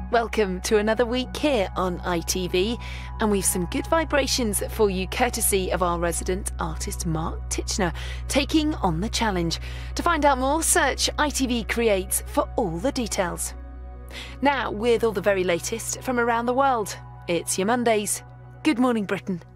Welcome to another week here on ITV, and we've some good vibrations for you courtesy of our resident artist Mark Titchner taking on the challenge. To find out more, search ITV Creates for all the details. Now, with all the very latest from around the world, it's your Mondays. Good morning, Britain.